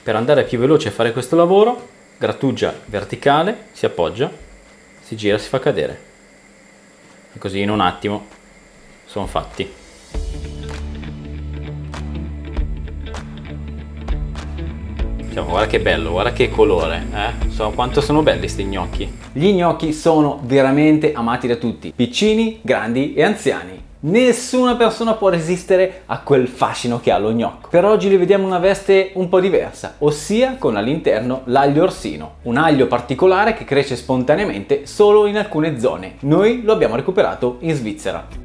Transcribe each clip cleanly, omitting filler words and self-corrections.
Per andare più veloce a fare questo lavoro, grattugia verticale, si appoggia, si gira, si fa cadere. E così in un attimo sono fatti. Guarda che bello, guarda che colore, quanto sono belli sti gnocchi. Gli gnocchi sono veramente amati da tutti, piccini, grandi e anziani. Nessuna persona può resistere a quel fascino che ha lo gnocco. Per oggi li vediamo in una veste un po' diversa, ossia con all'interno l'aglio orsino, un aglio particolare che cresce spontaneamente solo in alcune zone. Noi lo abbiamo recuperato in Svizzera.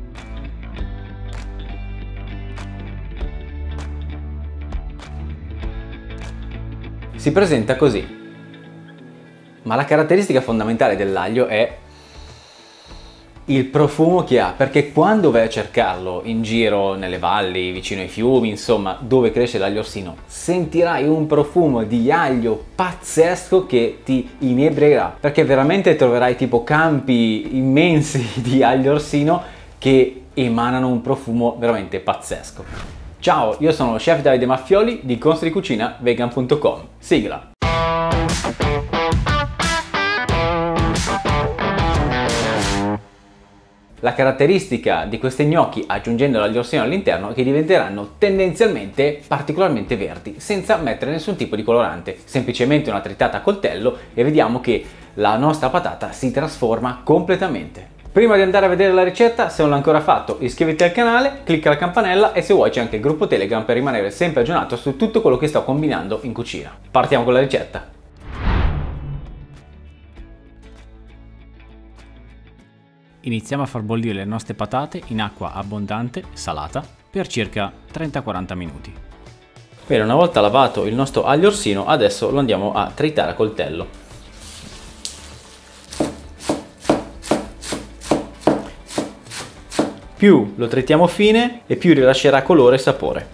Si presenta così, ma la caratteristica fondamentale dell'aglio è il profumo che ha, perché quando vai a cercarlo in giro nelle valli, vicino ai fiumi, insomma dove cresce l'aglio orsino, sentirai un profumo di aglio pazzesco che ti inebricherà, perché veramente troverai tipo campi immensi di aglio orsino che emanano un profumo veramente pazzesco. Ciao, io sono lo chef Davide Maffioli di consiglicucinavegan.com. Sigla! La caratteristica di questi gnocchi, aggiungendo l'aglio orsino all'interno, è che diventeranno tendenzialmente particolarmente verdi, senza mettere nessun tipo di colorante. Semplicemente una tritata a coltello e vediamo che la nostra patata si trasforma completamente. Prima di andare a vedere la ricetta, se non l'hai ancora fatto, iscriviti al canale, clicca la campanella e se vuoi c'è anche il gruppo Telegram per rimanere sempre aggiornato su tutto quello che sto combinando in cucina. Partiamo con la ricetta. Iniziamo a far bollire le nostre patate in acqua abbondante, salata, per circa 30-40 minuti. Bene, una volta lavato il nostro aglio orsino, adesso lo andiamo a tritare a coltello. Più lo tritiamo fine e più rilascerà colore e sapore.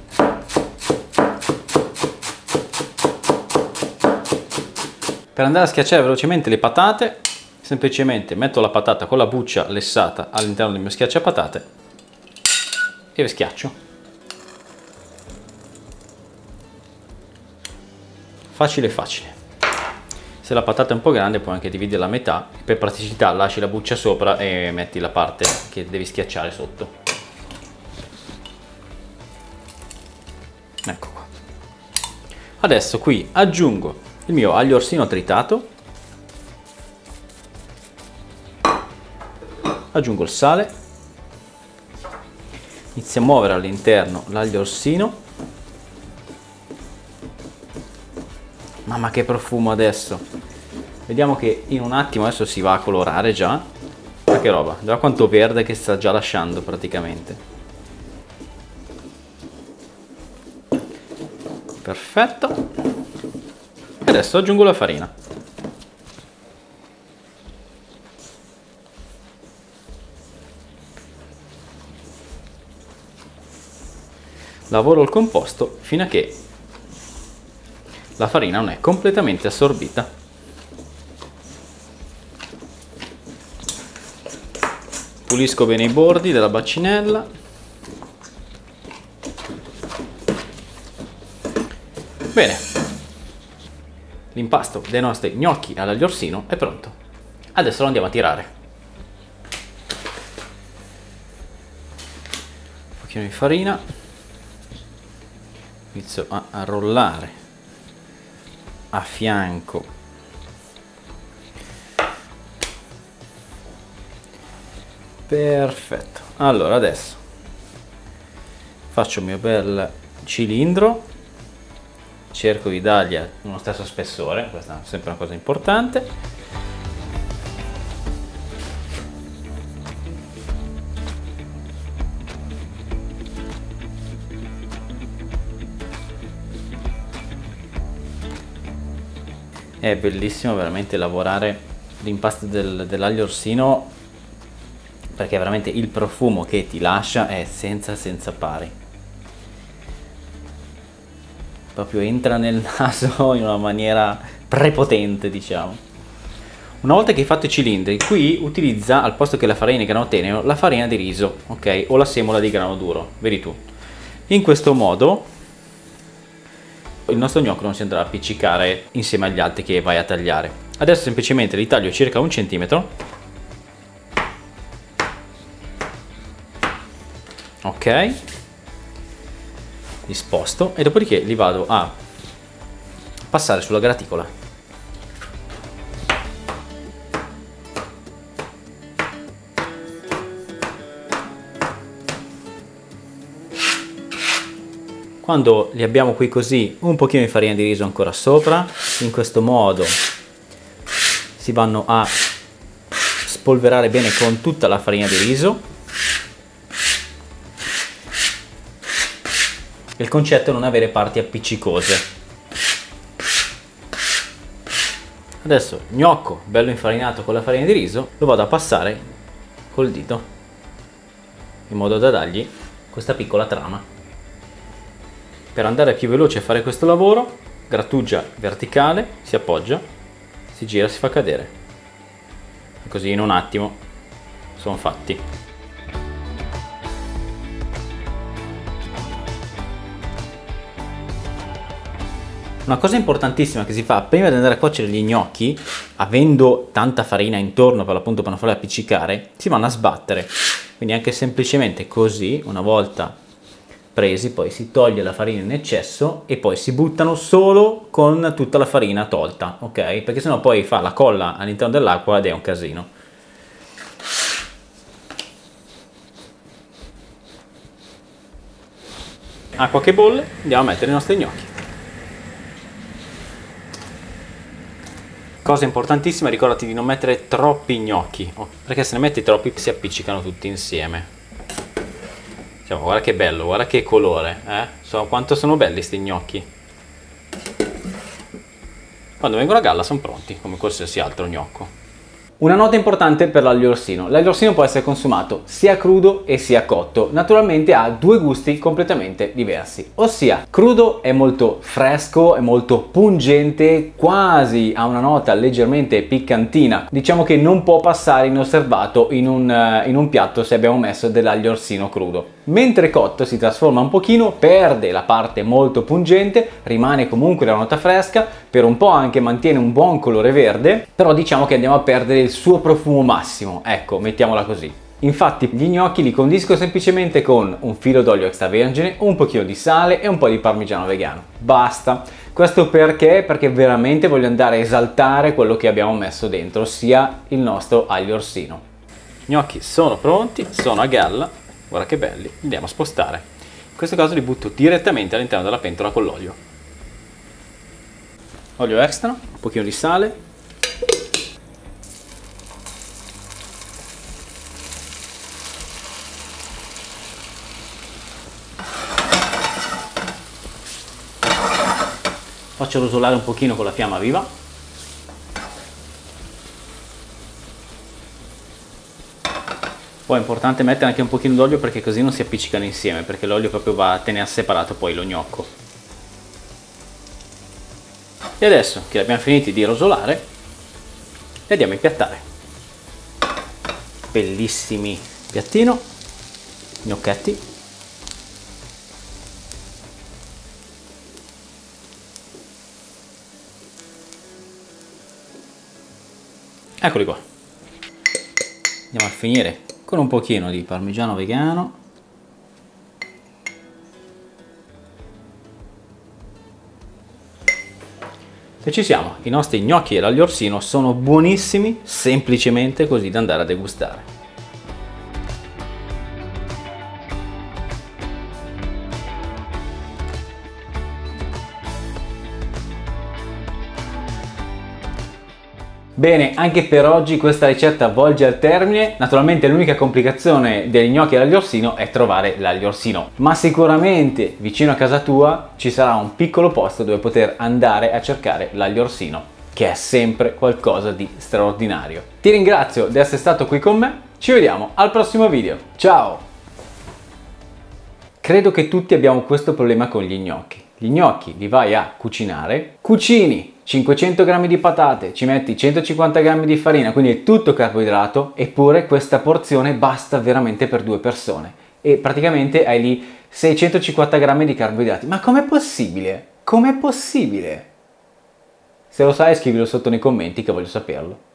Per andare a schiacciare velocemente le patate, semplicemente metto la patata con la buccia lessata all'interno del mio schiacciapatate e le schiaccio. Facile facile. Se la patata è un po' grande puoi anche dividerla a metà, per praticità lasci la buccia sopra e metti la parte che devi schiacciare sotto. Ecco qua. Adesso qui aggiungo il mio aglio orsino tritato, aggiungo il sale, inizio a muovere all'interno l'aglio orsino. Mamma che profumo adesso! Vediamo che in un attimo adesso si va a colorare già. Ma che roba, guarda quanto verde che sta già lasciando praticamente. Perfetto. E adesso aggiungo la farina. Lavoro il composto fino a che la farina non è completamente assorbita. Pulisco bene i bordi della bacinella. Bene, l'impasto dei nostri gnocchi all'aglio orsino è pronto. Adesso lo andiamo a tirare. Un pochino di farina. Inizio a arrollare a fianco perfetto. Allora adesso faccio il mio bel cilindro, cerco di dargli uno stesso spessore, questa è sempre una cosa importante. È bellissimo veramente lavorare l'impasto dell'aglio orsino, perché veramente il profumo che ti lascia è senza pari. Proprio entra nel naso in una maniera prepotente, diciamo. Una volta che hai fatto i cilindri, qui utilizza al posto che la farina di grano tenero la farina di riso, ok? O la semola di grano duro, vedi tu. In questo modo il nostro gnocco non si andrà a appiccicare insieme agli altri che vai a tagliare. Adesso semplicemente li taglio circa 1 centimetro. Ok, li sposto e dopodiché li vado a passare sulla graticola. Quando li abbiamo qui così, un pochino di farina di riso ancora sopra, in questo modo si vanno a spolverare bene con tutta la farina di riso. Il concetto è non avere parti appiccicose. Adesso gnocco bello infarinato con la farina di riso lo vado a passare col dito in modo da dargli questa piccola trama. Per andare più veloce a fare questo lavoro, grattugia verticale, si appoggia, si gira, si fa cadere. E così in un attimo sono fatti. Una cosa importantissima che si fa prima di andare a cuocere gli gnocchi, avendo tanta farina intorno per l'appunto per non farli appiccicare, si vanno a sbattere. Quindi anche semplicemente così, una volta presi, poi si toglie la farina in eccesso e poi si buttano solo con tutta la farina tolta, ok? Perché sennò poi fa la colla all'interno dell'acqua ed è un casino. Acqua che bolle, andiamo a mettere i nostri gnocchi. Cosa importantissima, ricordati di non mettere troppi gnocchi, perché se ne metti troppi si appiccicano tutti insieme. Diciamo, guarda che bello, guarda che colore, quanto sono belli sti gnocchi. Quando vengono a galla sono pronti, come qualsiasi altro gnocco. Una nota importante per l'aglio orsino. L'aglio orsino può essere consumato sia crudo e sia cotto. Naturalmente ha due gusti completamente diversi. Ossia, crudo è molto fresco, è molto pungente, quasi ha una nota leggermente piccantina. Diciamo che non può passare inosservato in un piatto se abbiamo messo dell'aglio orsino crudo. Mentre cotto si trasforma un pochino, perde la parte molto pungente, rimane comunque la nota fresca, per un po' anche mantiene un buon colore verde, però diciamo che andiamo a perdere il suo profumo massimo, ecco, mettiamola così. Infatti gli gnocchi li condisco semplicemente con un filo d'olio extravergine, un pochino di sale e un po' di parmigiano vegano. Basta. Questo perché? Perché veramente voglio andare a esaltare quello che abbiamo messo dentro, ossia il nostro aglio orsino. Gli gnocchi sono pronti, sono a galla, guarda che belli, li andiamo a spostare. In questo caso li butto direttamente all'interno della pentola con l'olio. Olio extra, un pochino di sale. Faccio rosolare un pochino con la fiamma viva. Poi è importante mettere anche un pochino d'olio perché così non si appiccicano insieme, perché l'olio proprio va a tenere separato poi lo gnocco. E adesso che abbiamo finito di rosolare, li andiamo a impiattare. Bellissimi piattino, gnocchetti. Eccoli qua. Andiamo a finire con un pochino di parmigiano vegano. E ci siamo, i nostri gnocchi all'aglio orsino sono buonissimi, semplicemente così da andare a degustare. Bene, anche per oggi questa ricetta volge al termine. Naturalmente l'unica complicazione degli gnocchi all'aglio orsino è trovare l'aglio orsino, ma sicuramente vicino a casa tua ci sarà un piccolo posto dove poter andare a cercare l'aglio orsino, che è sempre qualcosa di straordinario. Ti ringrazio di essere stato qui con me, ci vediamo al prossimo video, ciao! Credo che tutti abbiamo questo problema con gli gnocchi. Gli gnocchi li vai a cucinare, cucini 500 g di patate, ci metti 150 g di farina, quindi è tutto carboidrato, eppure questa porzione basta veramente per 2 persone e praticamente hai lì 650 g di carboidrati. Ma com'è possibile? Com'è possibile? Se lo sai scrivilo sotto nei commenti che voglio saperlo.